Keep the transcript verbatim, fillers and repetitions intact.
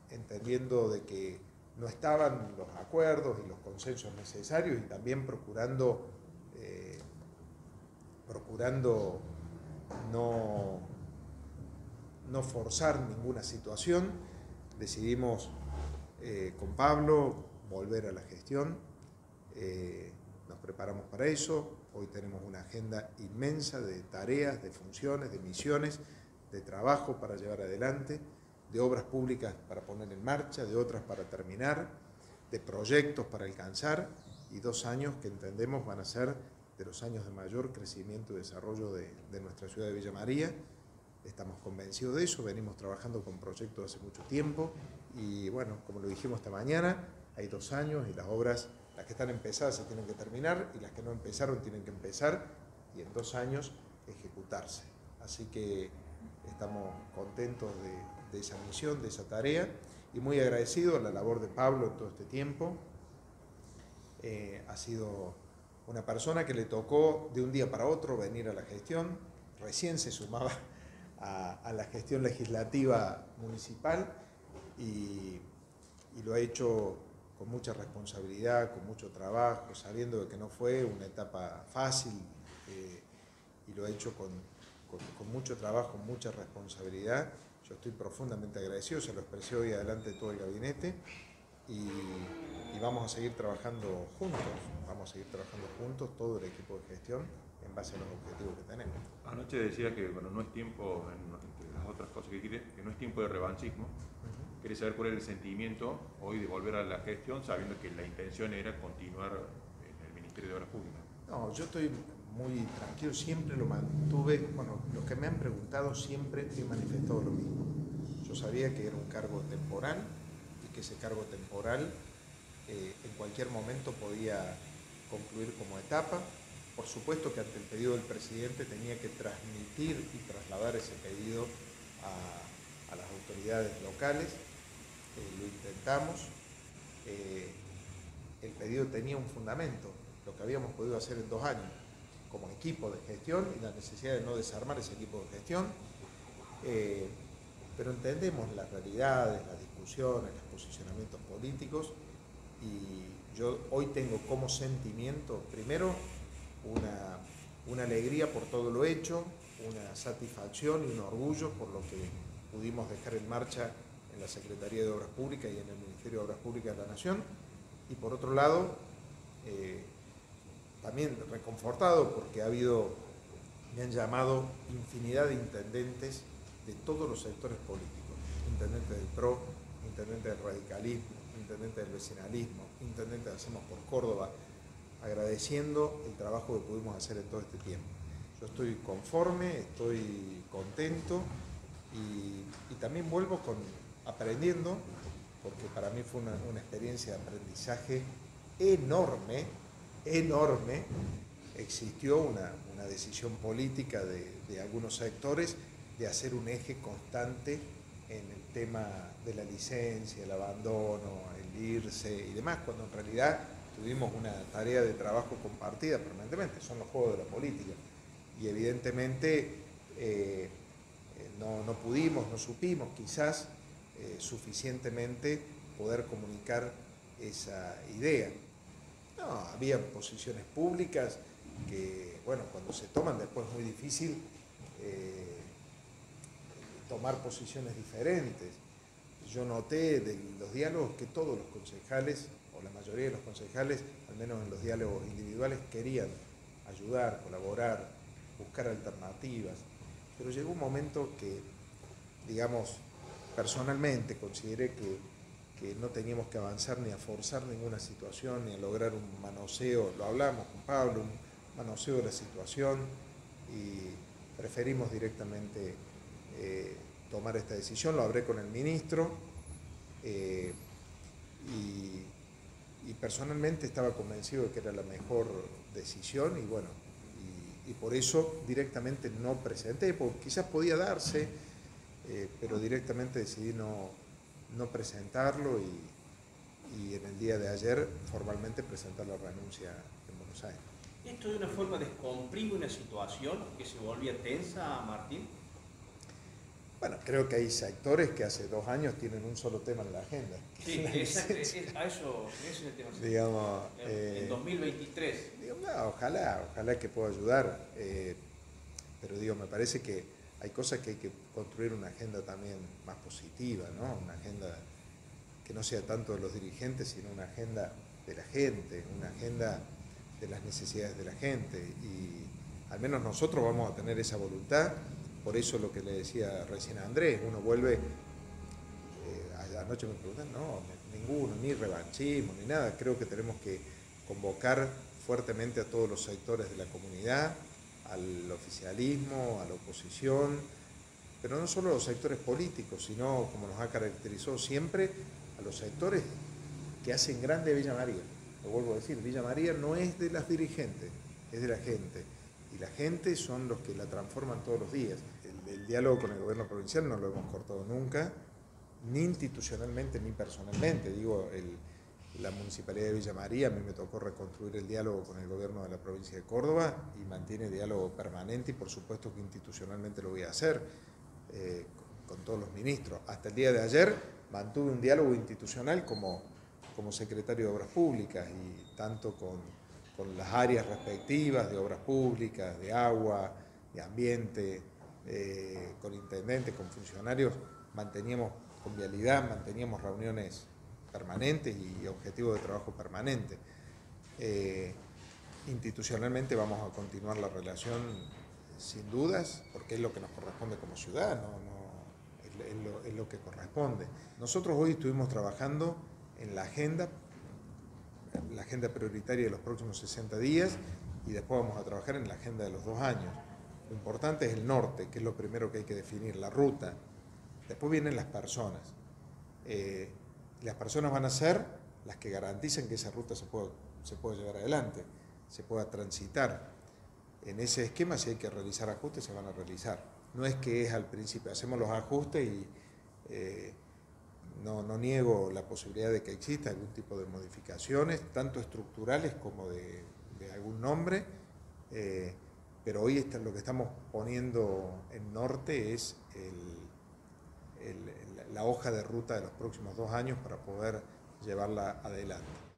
entendiendo de que no estaban los acuerdos y los consensos necesarios y también procurando, eh, procurando no, no forzar ninguna situación, decidimos eh, con Pablo volver a la gestión. Eh, nos preparamos para eso. Hoy tenemos una agenda inmensa de tareas, de funciones, de misiones, de trabajo para llevar adelante, de obras públicas para poner en marcha, de otras para terminar, de proyectos para alcanzar, y dos años que entendemos van a ser de los años de mayor crecimiento y desarrollo de, de nuestra ciudad de Villa María. Estamos convencidos de eso, venimos trabajando con proyectos hace mucho tiempo y bueno, como lo dijimos esta mañana, hay dos años y las obras, las que están empezadas se tienen que terminar y las que no empezaron tienen que empezar y en dos años ejecutarse. Así que estamos contentos de, de esa misión, de esa tarea y muy agradecidos a la labor de Pablo en todo este tiempo. Eh, ha sido una persona que le tocó de un día para otro venir a la gestión, recién se sumaba a, a la gestión legislativa municipal y, y lo ha hecho con mucha responsabilidad, con mucho trabajo, sabiendo de que no fue una etapa fácil eh, y lo ha hecho con, con, con mucho trabajo, con mucha responsabilidad. Yo estoy profundamente agradecido, se lo expresé hoy adelante de todo el gabinete y, y vamos a seguir trabajando juntos, vamos a seguir trabajando juntos, todo el equipo de gestión, en base a los objetivos que tenemos. Anoche decía que bueno, no es tiempo, entre las otras cosas que quiere, que no es tiempo de revanchismo. Uh-huh. Quería saber cuál era el sentimiento hoy de volver a la gestión, sabiendo que la intención era continuar en el Ministerio de Obras Públicas. No, yo estoy muy tranquilo, siempre lo mantuve, bueno, los que me han preguntado siempre he manifestado lo mismo. Yo sabía que era un cargo temporal y que ese cargo temporal eh, en cualquier momento podía concluir como etapa. Por supuesto que ante el pedido del presidente tenía que transmitir y trasladar ese pedido a, a las autoridades locales. Eh, lo intentamos. Eh, el pedido tenía un fundamento, lo que habíamos podido hacer en dos años como equipo de gestión y la necesidad de no desarmar ese equipo de gestión. Eh, pero entendemos las realidades, las discusiones, los posicionamientos políticos y yo hoy tengo como sentimiento, primero, Una, una alegría por todo lo hecho, una satisfacción y un orgullo por lo que pudimos dejar en marcha en la Secretaría de Obras Públicas y en el Ministerio de Obras Públicas de la Nación. Y por otro lado, eh, también reconfortado porque ha habido, me han llamado infinidad de intendentes de todos los sectores políticos, intendentes del P R O, intendentes del radicalismo, intendentes del vecinalismo, intendentes de Hacemos por Córdoba, agradeciendo el trabajo que pudimos hacer en todo este tiempo. Yo estoy conforme, estoy contento y, y también vuelvo con, aprendiendo, porque para mí fue una, una experiencia de aprendizaje enorme, enorme. Existió una, una decisión política de, de algunos sectores de hacer un eje constante en el tema de la licencia, el abandono, el irse y demás, cuando en realidad tuvimos una tarea de trabajo compartida permanentemente, son los juegos de la política. Y evidentemente eh, no, no pudimos, no supimos quizás eh, suficientemente poder comunicar esa idea. No, había posiciones públicas que, bueno, cuando se toman después es muy difícil eh, tomar posiciones diferentes. Yo noté de los diálogos que todos los concejales, o la mayoría de los concejales, al menos en los diálogos individuales, querían ayudar, colaborar, buscar alternativas. Pero llegó un momento que, digamos, personalmente consideré que, que no teníamos que avanzar ni a forzar ninguna situación, ni a lograr un manoseo, lo hablamos con Pablo, un manoseo de la situación y preferimos directamente eh, tomar esta decisión. Lo hablé con el ministro eh, y, y personalmente estaba convencido de que era la mejor decisión y bueno, y, y por eso directamente no presenté, porque quizás podía darse, eh, pero directamente decidí no, no presentarlo y, y en el día de ayer formalmente presentar la renuncia en Buenos Aires. ¿Esto de una forma descomprime una situación que se volvía tensa, Martín? Bueno, creo que hay sectores que hace dos años tienen un solo tema en la agenda. Sí, exacto, es, a eso, ese es el tema. Digamos, en, eh, en dos mil veintitrés. Digo, no, ojalá, ojalá que pueda ayudar, eh, pero digo, me parece que hay cosas que hay que construir una agenda también más positiva, ¿no? Una agenda que no sea tanto de los dirigentes, sino una agenda de la gente, una agenda de las necesidades de la gente, y al menos nosotros vamos a tener esa voluntad. Por eso lo que le decía recién a Andrés, uno vuelve, eh, anoche me preguntan, no, ninguno, ni revanchismo, ni nada. Creo que tenemos que convocar fuertemente a todos los sectores de la comunidad, al oficialismo, a la oposición, pero no solo a los sectores políticos, sino, como nos ha caracterizado siempre, a los sectores que hacen grande Villa María. Lo vuelvo a decir, Villa María no es de las dirigentes, es de la gente. Y la gente son los que la transforman todos los días. El, el diálogo con el gobierno provincial no lo hemos cortado nunca, ni institucionalmente ni personalmente. Digo, el, la Municipalidad de Villa María, a mí me tocó reconstruir el diálogo con el gobierno de la provincia de Córdoba y mantiene diálogo permanente, y por supuesto que institucionalmente lo voy a hacer eh, con, con todos los ministros. Hasta el día de ayer mantuve un diálogo institucional como, como secretario de Obras Públicas, y tanto con con las áreas respectivas de obras públicas, de agua, de ambiente, eh, con intendentes, con funcionarios, manteníamos con vialidad, manteníamos reuniones permanentes y objetivos de trabajo permanente. Eh, institucionalmente vamos a continuar la relación sin dudas, porque es lo que nos corresponde como ciudad, no, no, es, es, lo, es lo que corresponde. Nosotros hoy estuvimos trabajando en la agenda, la agenda prioritaria de los próximos sesenta días, y después vamos a trabajar en la agenda de los dos años. Lo importante es el norte, que es lo primero que hay que definir, la ruta. Después vienen las personas. Eh, las personas van a ser las que garanticen que esa ruta se pueda, se pueda llevar adelante, se pueda transitar. En ese esquema, si hay que realizar ajustes, se van a realizar. No es que es al principio, hacemos los ajustes y eh, No, no niego la posibilidad de que exista algún tipo de modificaciones, tanto estructurales como de, de algún nombre, eh, pero hoy está, lo que estamos poniendo en norte es el, el, la hoja de ruta de los próximos dos años para poder llevarla adelante.